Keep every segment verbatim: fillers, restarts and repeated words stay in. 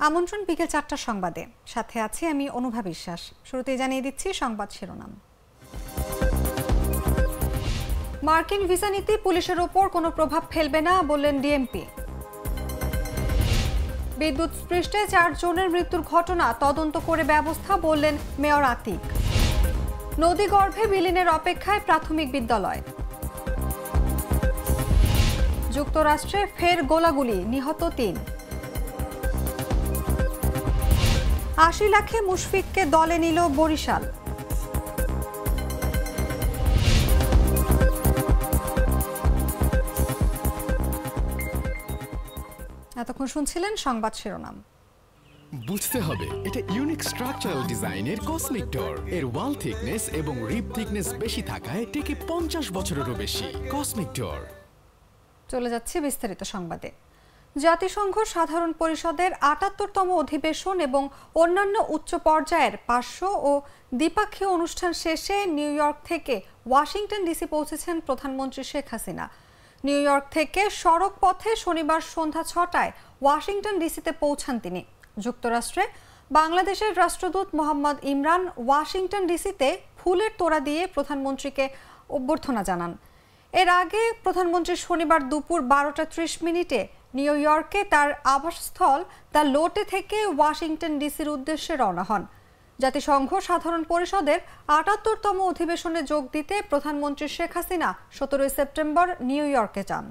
আমন্ত্রণ বিকেল চারটার সংবাদে, সাথে আছি আমি অনুভা বিশ্বাস। শুরুতেই জানিয়ে দিচ্ছি সংবাদ শিরোনাম। মার্কিন ভিসা নীতি পুলিশের ওপর কোনো প্রভাব ফেলবে না বললেন ডিএমপি। বিদ্যুৎ স্পৃষ্টে চার জনের মৃত্যুর ঘটনা তদন্ত করে ব্যবস্থা বললেন মেয়র আতিক। নদী গর্ভে বিলীনের অপেক্ষায় প্রাথমিক বিদ্যালয়। যুক্তরাষ্ট্রে ফের গোলাগুলি, নিহত তিন। আশি লাখে মুশফিককে দলে নিল বরিশাল। এতক্ষণ শুনছিলেন সংবাদ শিরোনাম। বুঝতে হবে এটা ইউনিক স্ট্রাকচারাল ডিজাইনের কসমিক ডোর। এর ওয়াল থিকনেস এবং রিব থিকনেস বেশি থাকায় টিকে পঞ্চাশ বছরেরও বেশি। Cosmic door. চলে যাচ্ছে বিস্তারিত সংবাদে। জাতিসংঘ সাধারণ পরিষদের আটাত্তরতম অধিবেশন এবং অন্যান্য উচ্চ পর্যায়ের পাঁচশো ও দ্বিপাক্ষীয় অনুষ্ঠান শেষে নিউ ইয়র্ক থেকে ওয়াশিংটন ডিসি পৌঁছেছেন প্রধানমন্ত্রী শেখ হাসিনা। নিউ ইয়র্ক থেকে সড়ক পথে শনিবার সন্ধ্যা ছটায় ওয়াশিংটন ডিসিতে পৌঁছান তিনি। যুক্তরাষ্ট্রে বাংলাদেশের রাষ্ট্রদূত মোহাম্মদ ইমরান ওয়াশিংটন ডিসিতে ফুলের তোড়া দিয়ে প্রধানমন্ত্রীকে অভ্যর্থনা জানান। এর আগে প্রধানমন্ত্রী শনিবার দুপুর বারোটা ত্রিশ মিনিটে নিউ ইয়র্কে তার আবাসস্থল দ্য লোটে থেকে ওয়াশিংটন ডিসির উদ্দেশ্যে রওনা হন। জাতিসংঘ সাধারণ পরিষদের আটাত্তরতম অধিবেশনে যোগ দিতে প্রধানমন্ত্রী শেখ হাসিনা সতেরোই সেপ্টেম্বর নিউ ইয়র্কে যান।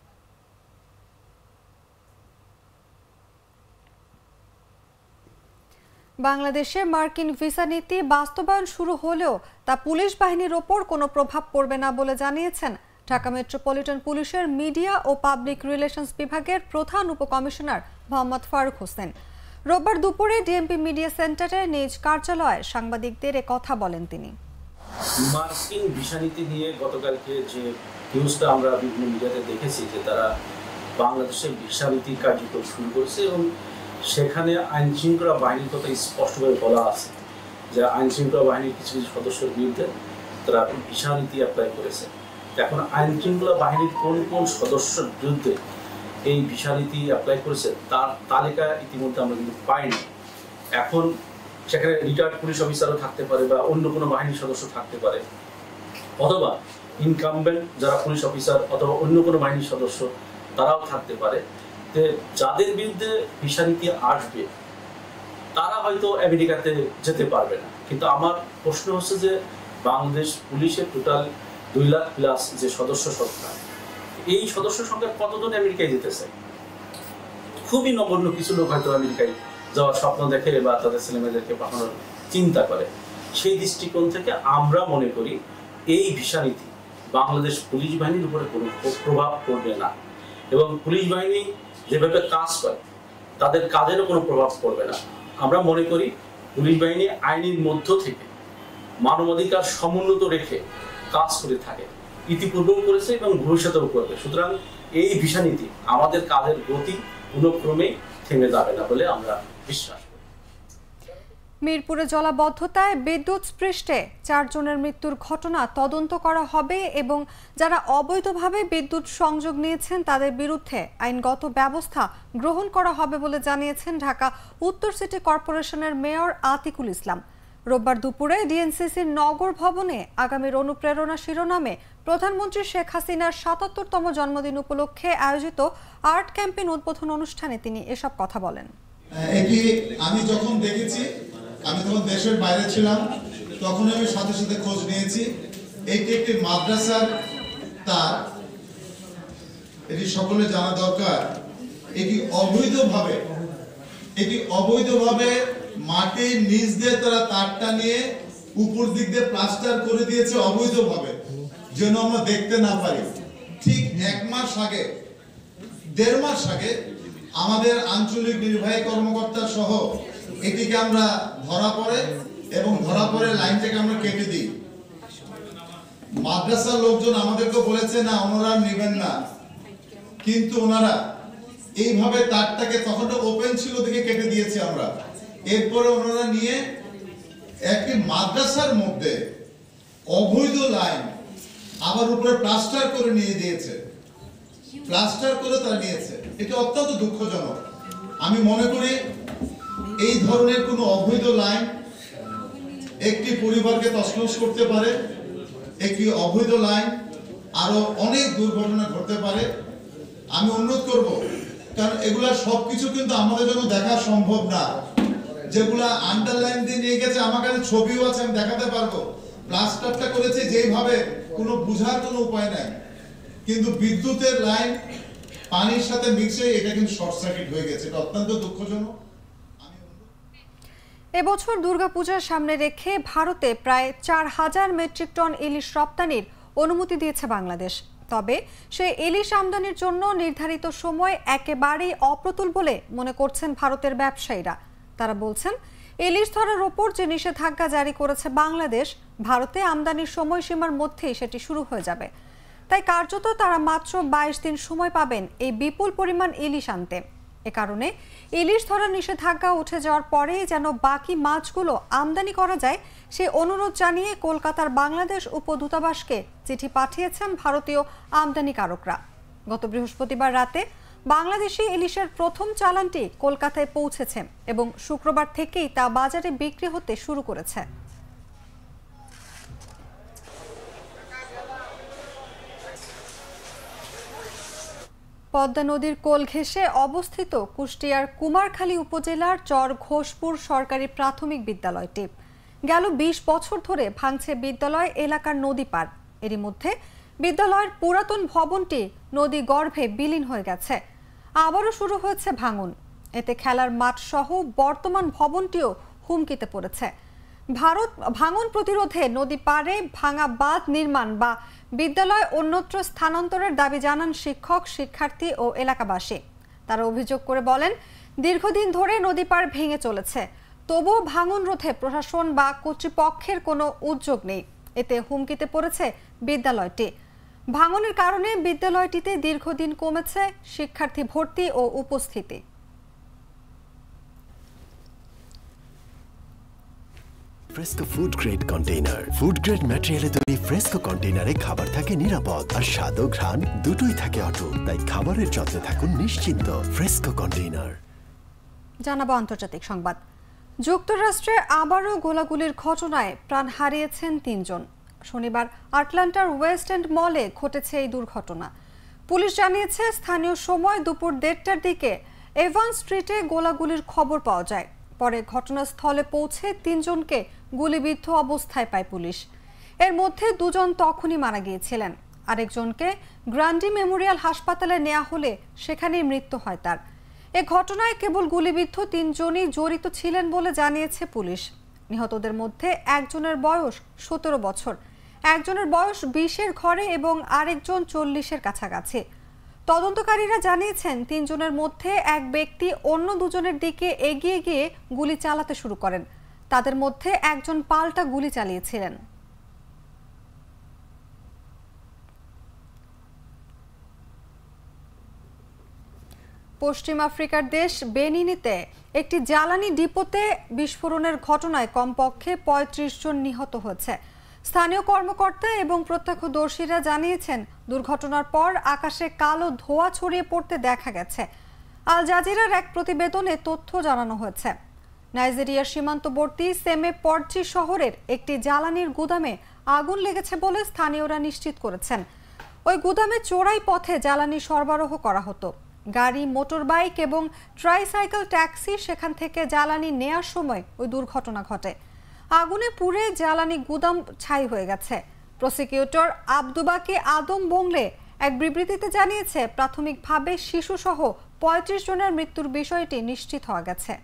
বাংলাদেশে মার্কিন ভিসা নীতি বাস্তবায়ন শুরু হলেও তা পুলিশ বাহিনীর ওপর কোনো প্রভাব পড়বে না বলে জানিয়েছেন ঢাকা মেট্রোপলিটন পুলিশের মিডিয়া ও পাবলিক রিলেশনস বিভাগের প্রধান উপকমিশনার মোহাম্মদ ফারুক হোসেন। রোববার দুপুরে ডিএমপি মিডিয়া সেন্টারে নিজ কার্যালয়ে সাংবাদিকদের এ কথা বলেন তিনি। মার্কিন ভিসা নীতি নিয়ে গতকালকে যে নিউজটা আমরা বিভিন্ন মিডিয়াতে দেখেছি যে তারা বাংলাদেশের ভিসা নীতি কার্যকর শুরু করেছে এবং সেখানে আইন শৃঙ্খলা বাহিনীর কথা স্পষ্টভাবে বলা আছে যে আইন শৃঙ্খলা বাহিনীর কিছু কিছু সদস্যের বিরুদ্ধে তারা ভিসা নীতি অ্যাপ্লাই করেছে। এখন আইন শৃঙ্খলা বাহিনীর কোন কোন সদস্যের বিরুদ্ধে এই ভিসা নীতি অ্যাপ্লাই করেছে তার তালিকা ইতিমধ্যে আমরা কিন্তু পাইনি। এখন সেখানে রিটায়ার্ড পুলিশ অফিসারও থাকতে পারে বা অন্য কোনো বাহিনীর সদস্য থাকতে পারে, অথবা ইনকামবেন্ট যারা পুলিশ অফিসার অথবা অন্য কোনো বাহিনীর সদস্য তারাও থাকতে পারে। যে যাদের বিরুদ্ধে ভিসা নীতি আসবে তারা হয়তো আমেরিকাতে যেতে পারবে না। কিন্তু আমার প্রশ্ন হচ্ছে যে বাংলাদেশ পুলিশের টোটাল দুই লাখ প্লাস যে সদস্য সংখ্যা, এই সদস্য সংখ্যা কতজন আমেরিকায় যেতে চায়? খুবই নগণ্য কিছু লোক হয়তো আমেরিকায় যাওয়ার স্বপ্ন দেখে বা তাদের ছেলেমেয়েদেরকে পাঠানোর চিন্তা করে। সেই দৃষ্টিকোণ থেকে আমরা মনে করি এই ভিসা নীতি বাংলাদেশ পুলিশ বাহিনীর উপরে কোনো প্রভাব পড়বে না এবং পুলিশ বাহিনী যেভাবে কাজ করে তাদের কাজেরও কোনো প্রভাব পড়বে না। আমরা মনে করি পুলিশ বাহিনী আইনের মধ্য থেকে মানবাধিকার সমুন্নত রেখে কাজ করে থাকে, ইতিপূর্বেও করেছে এবং ভবিষ্যতেও করবে। সুতরাং এই ভিসা নীতি আমাদের কাজের গতি কোনো ক্রমে থেমে যাবে না বলে আমরা বিশ্বাস করি। মিরপুরে জলাবদ্ধতায় বিদ্যুৎ স্পৃষ্টে চারজনের মৃত্যুর ঘটনা তদন্ত করা হবে এবং যারা অবৈধভাবে বিদ্যুৎ সংযোগ নিয়েছেন তাদের বিরুদ্ধে আইনগত ব্যবস্থা গ্রহণ করা হবে বলে জানিয়েছেন ঢাকা উত্তর সিটি কর্পোরেশনের মেয়র আতিকুল ইসলাম। রোববার দুপুরে ডিএনসিসির নগর ভবনে আগামীর অনুপ্রেরণা শিরোনামে প্রধানমন্ত্রী শেখ হাসিনার সাতাত্তরতম জন্মদিন উপলক্ষে আয়োজিত আর্ট ক্যাম্পেইন উদ্বোধন অনুষ্ঠানে তিনি এসব কথা বলেন। এটি আমি যখন দেখেছি, আমি তখন দেশের বাইরে ছিলাম, তখন আমি সাথে সাথে খোঁজ নিয়েছি। এইটি একটি মাদ্রাসার তার, এটি সকলে জানা দরকার। এটি অবৈধভাবে এটি অবৈধভাবে মাটির নিচ দিয়ে তারা তারটা নিয়ে উপর দিক দিয়ে প্লাস্টার করে দিয়েছে অবৈধভাবে, যেন আমরা দেখতে না পারি। ঠিক এক মাস আগে দেড় মাস আগে আমাদের আঞ্চলিক নির্বাহী কর্মকর্তা সহ এটিকে আমরা ধরা পড়ে এবং ধরা পড়ে লাইনটাকে আমরা কেটে দিই। মাদ্রাসার লোকজন আমাদেরকে বলেছে না ওনারা নেবেন না, কিন্তু ওনারা এইভাবে তারটাকে তখন ওপেন ছিল দেখে কেটে দিয়েছে আমরা। এরপরে ওনারা নিয়ে একটি মাদ্রাসার মধ্যে অবৈধ লাইন আবার উপরে প্লাস্টার করে নিয়ে দিয়েছে, প্লাস্টার করে তারা নিয়েছে। এটা অত্যন্ত দুঃখজনক। আমি মনে করি এই ধরনের কোনো অবৈধ লাইন একটি পরিবারকে তছনছ করতে পারে। একটি অবৈধ লাইন আরো অনেক দুর্ঘটনা ঘটতে পারে। আমি অনুরোধ করব, কারণ এগুলা সবকিছু কিন্তু আমাদের জন্য দেখা সম্ভব না। যেগুলা আন্ডারলাইন দিয়ে নিয়ে গেছে, আমার কাছে ছবিও আছে, আমি দেখাতে পারবো। প্লাস্টারটা করেছে যেভাবে, কোনো বুঝার কোনো উপায় নাই। কিন্তু বিদ্যুতের লাইন পানির সাথে মিশে এটা কিন্তু শর্ট সার্কিট হয়ে গেছে। এটা অত্যন্ত দুঃখজনক। এবছর দুর্গাপূজার সামনে রেখে ভারতে প্রায় চার হাজার মেট্রিক টন ইলিশ রপ্তানির অনুমতি দিয়েছে বাংলাদেশ। তবে সেই ইলিশ আমদানির জন্য নির্ধারিত সময় একেবারেই অপ্রতুল বলে মনে করছেন ভারতের ব্যবসায়ীরা। তারা বলছেন, ইলিশ ধরার ওপর যে নিষেধাজ্ঞা জারি করেছে বাংলাদেশ, ভারতে আমদানির সময়সীমার মধ্যেই সেটি শুরু হয়ে যাবে। তাই কার্যত তারা মাত্র বাইশ দিন সময় পাবেন এই বিপুল পরিমাণ ইলিশ আনতে। এ কারণে ইলিশ ধরার নিষেধাজ্ঞা উঠে যাওয়ার পরে যেন বাকি মাছগুলো আমদানি করা যায়, সেই অনুরোধ জানিয়ে কলকাতার বাংলাদেশ উপদূতাবাসকে চিঠি পাঠিয়েছেন ভারতীয় আমদানিকারকরা। গত বৃহস্পতিবার রাতে বাংলাদেশি ইলিশের প্রথম চালানটি কলকাতায় পৌঁছেছে এবং শুক্রবার থেকেই তা বাজারে বিক্রি হতে শুরু করেছে। পদ্মা নদীর কোল ঘেঁষে অবস্থিত কুষ্টিয়ার কুমারখালী উপজেলার চর ঘোষপুর সরকারি প্রাথমিক বিদ্যালয়টি গেল বিশ বছর ধরে ভাঙছে বিদ্যালয় এলাকার নদী পার। এরই মধ্যে বিদ্যালয়ের পুরাতন ভবনটি নদী গর্ভে বিলীন হয়ে গেছে। আবারও শুরু হয়েছে ভাঙন। এতে খেলার মাঠ সহ বর্তমান ভবনটিও হুমকিতে পড়েছে। ভারত ভাঙন প্রতিরোধে নদী পাড়ে ভাঙা বাঁধ নির্মাণ বা বিদ্যালয় অন্যত্র স্থানান্তরের দাবি জানান শিক্ষক, শিক্ষার্থী ও এলাকাবাসী। তারা অভিযোগ করে বলেন, দীর্ঘদিন ধরে নদী পাড় ভেঙে চলেছে, তবুও ভাঙন রোধে প্রশাসন বা কর্তৃপক্ষের কোনো উদ্যোগ নেই। এতে হুমকিতে পড়েছে বিদ্যালয়টি। ভাঙনের কারণে বিদ্যালয়টিতে দীর্ঘদিন কমেছে শিক্ষার্থী ভর্তি ও উপস্থিতি। Fresco food grade container. Food grade ম্যাটেরিয়ালে তৈরি ফ্রেস্কো কন্টেইনারে খাবার থাকে নিরাপদ, আর স্বাদ ও ঘ্রাণ দুটোই থাকে অটুট। তাই খাবারের যত্নে থাকুন নিশ্চিন্ত। Fresco container. জানাবো আন্তর্জাতিক সংবাদ। যুক্তরাষ্ট্রে আবারও গোলাগুলির ঘটনায় প্রাণ হারিয়েছেন তিনজন। শনিবার আটলান্টার ওয়েস্ট এন্ড মলে ঘটেছে এই দুর্ঘটনা। পুলিশ জানিয়েছে, স্থানীয় সময় দুপুর দেড়টার দিকে এভান স্ট্রিটে গোলাগুলির খবর পাওয়া যায়। পরে ঘটনাস্থলে পৌঁছে তিনজনকে গুলিবিদ্ধ অবস্থায় পায় পুলিশ। এর মধ্যে দুজন তখনই মারা গিয়েছিলেন। আরেকজনকে গ্রান্ডি মেমোরিয়াল হাসপাতালে নেওয়া হলে সেখানেই মৃত্যু হয় তার। এ ঘটনায় কেবল গুলিবিদ্ধ তিনজনই জড়িত ছিলেন বলে জানিয়েছে পুলিশ। নিহতদের মধ্যে একজনের বয়স সতেরো বছর, একজনের বয়স বিশের ঘরে এবং আরেকজন চল্লিশের কাছাকাছি। তদন্তকারীরা জানিয়েছেন, তিনজনের মধ্যে এক ব্যক্তি অন্য দুজনের দিকে এগিয়ে গিয়ে গুলি চালাতে শুরু করেন। তাদের মধ্যে একজন পাল্টা গুলি চালিয়েছিলেন। পশ্চিম আফ্রিকার দেশ বেনিনিতে একটি জ্বালানি ডিপোতে বিস্ফোরণের ঘটনায় কমপক্ষে পঁয়ত্রিশ জন নিহত হয়েছে। স্থানীয় কর্মকর্তা এবং প্রত্যক্ষদর্শীরা জানিয়েছেন, দুর্ঘটনার পর আকাশে কালো ধোঁয়া ছড়িয়ে পড়তে দেখা গেছে। আল জাজিরার এক প্রতিবেদনে তথ্য জানানো হয়েছে। নাইজেরিয়ার সীমান্তবর্তী সেমে পর্চি শহরের একটি জ্বালানির গুদামে আগুন লেগেছে বলে স্থানীয়রা নিশ্চিত করেছেন। ওই গুদামে চোরাই পথে জ্বালানি সরবরাহ করা হতো। গাড়ি, মোটরবাইক এবং ট্রাইসাইকেল ট্যাক্সি সেখান থেকে জ্বালানি নেয়ার সময় ওই দুর্ঘটনা ঘটে। আগুনে পুড়ে জ্বালানি গুদাম ছাই হয়ে গেছে। প্রসিকিউটর আব্দুবাকি আদম বংলে এক বিবৃতিতে জানিয়েছে, প্রাথমিকভাবে শিশুসহ পঁয়ত্রিশ জনের মৃত্যুর বিষয়টি নিশ্চিত হওয়া গেছে।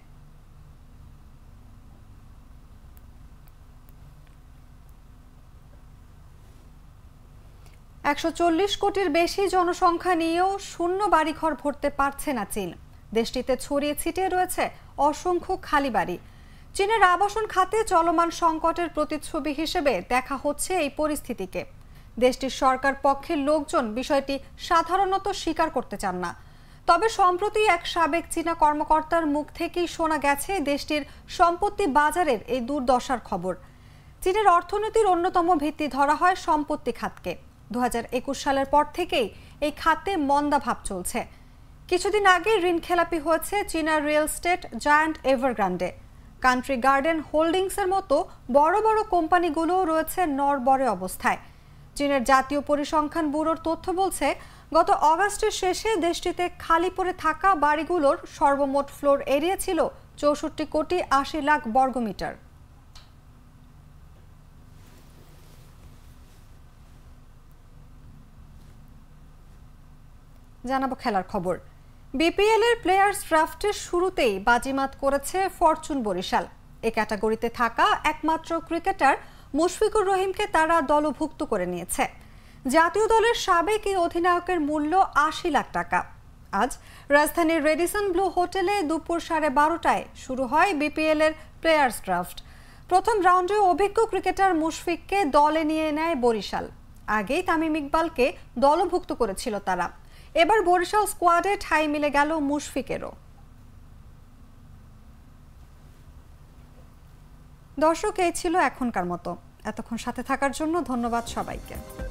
একশো চল্লিশ কোটির বেশি জনসংখ্যা নিয়েও শূন্য বাড়িঘর ভরতে পারছে না চীন। দেশটিতে ছড়িয়ে ছিটিয়ে রয়েছে অসংখ্য খালি বাড়ি। চীনের আবাসন খাতে চলমান সংকটের প্রতিচ্ছবি হিসেবে দেখা হচ্ছে এই পরিস্থিতিকে। দেশটির সরকার পক্ষের লোকজন বিষয়টি সাধারণত স্বীকার করতে চান না। তবে সম্প্রতি এক সাবেক চীনা কর্মকর্তার মুখ থেকেই শোনা গেছে দেশটির সম্পত্তি বাজারের এই দুর্দশার খবর। চীনের অর্থনীতির অন্যতম ভিত্তি ধরা হয় সম্পত্তি খাতকে। দু হাজার একুশ সালের পর থেকেই এই খাতে মন্দা ভাব চলছে। কিছুদিন আগে ঋণ খেলাপি হয়েছে চীনা real estate giant Evergrande. Country Garden হোল্ডিংসের মতো বড় বড় কোম্পানিগুলো রয়েছে নড়বড়ে অবস্থায়। চীনের জাতীয় পরিসংখ্যান ব্যুরোর তথ্য বলছে, গত অগাস্টের শেষে দেশটিতে খালি পড়ে থাকা বাড়িগুলোর সর্বমোট ফ্লোর এরিয়া ছিল চৌষট্টি কোটি আশি লাখ বর্গমিটার। জানাবো খেলার খবর। বিপিএল এর প্লেয়ার্স ড্রাফটের শুরুতেই বাজিমাত করেছে ফরচুন বরিশাল। এই ক্যাটাগরিতে থাকা একমাত্র ক্রিকেটার মুশফিকুর রহিমকে তারা দলভুক্ত করে নিয়েছে। জাতীয় দলের সাবেক এই অধিনায়কের মূল্য আশি লাখ টাকা। আজ রাজধানীর রেডিসন ব্লু হোটেলে দুপুর সাড়ে বারোটায় শুরু হয় বিপিএল এর প্লেয়ার্স ড্রাফট। প্রথম রাউন্ডে অভিজ্ঞ ক্রিকেটার মুশফিককে দলে নিয়ে নেয় বরিশাল। আগেই তামিম ইকবালকে দলভুক্ত করেছিল তারা। এবার বরিশাল স্কোয়াডে ঠাঁই মিলে গেল মুশফিকেরও। দর্শক, এই ছিল এখনকার মতো। এতক্ষণ সাথে থাকার জন্য ধন্যবাদ সবাইকে।